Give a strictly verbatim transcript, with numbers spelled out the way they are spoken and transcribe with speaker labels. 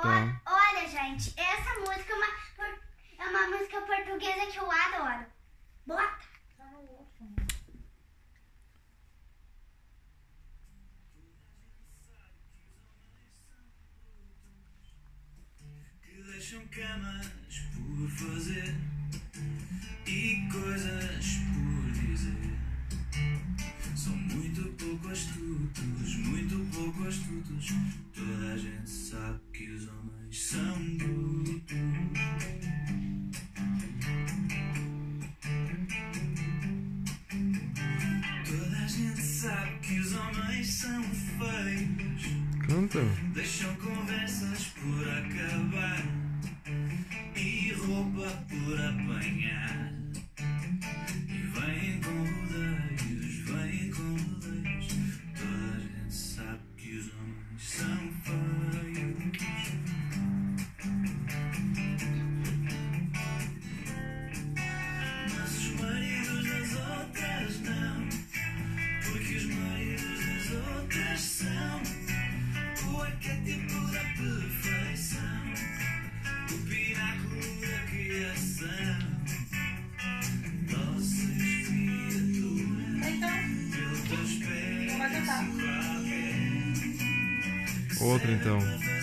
Speaker 1: então.
Speaker 2: Olha, gente, essa música é uma, é uma música portuguesa que eu adoro. Bota!
Speaker 3: Que deixam camas por fazer e coisas por dizer. São muito pouco astutos, muito pouco astutos. Toda a gente sabe que os homens são brutos. Toda a gente sabe que os homens são feios.
Speaker 1: Canta.
Speaker 3: Deixam conversas por acabar e roupa por apanhar. E vêm com rodeios, vêm com rodeios. Toda a gente sabe que os homens são feios. Mas os maridos das outras não, porque os maridos das outras são o arquétipo da perfeição, o pináculo da criação. Doces criaturas, pelo teu espelho qualquer.
Speaker 1: Outra então.